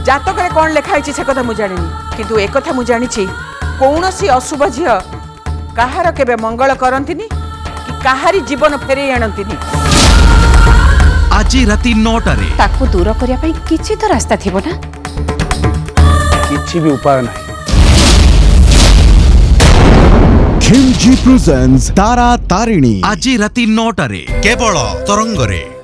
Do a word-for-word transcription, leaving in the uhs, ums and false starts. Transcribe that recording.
जातक कौन लिखाई से कथा मुझे जानी किंतु एक कथा मुझे जानी कौन सी अशुभ झी कहार केबे मंगल करंतिनी कि कहारी जीवन फेरे आणंतिनी। आज राति नौटारे ताकू दूर करिया पई किछि तो रास्ता थिबो ना किछि भी उपाय नाही। खिलजी प्रेजेंट्स तारा तारिणी आज राति नौटारे केवल तरंगरे।